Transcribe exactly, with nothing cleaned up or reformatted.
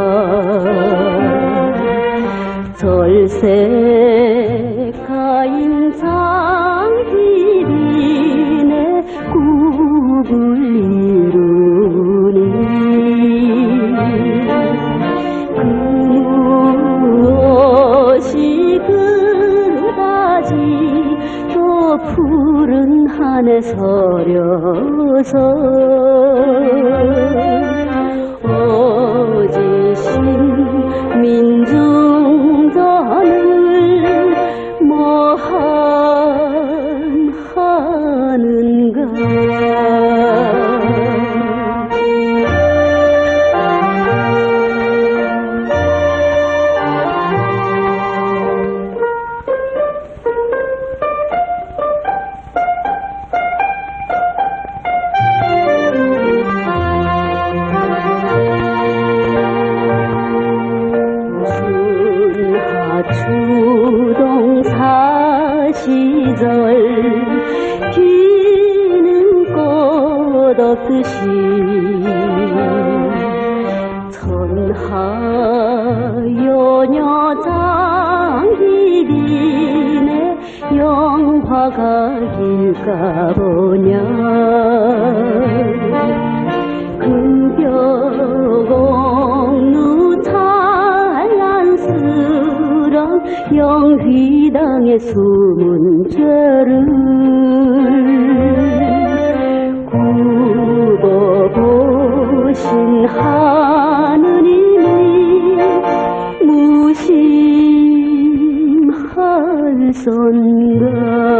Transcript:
절세가인 장길이네 꿈을 이루니 무엇이 그다지 또 푸른 하늘 서려서 어지신 민중전을 뭐하는가. 추동사 시절 피는 꽃 없듯이 천하요녀 장길이네 영화가 길까 보냐. 금벽옥루 찬란스런 영휘당의 숨은 죄를 굽어보신 하느님이 무심할 선가.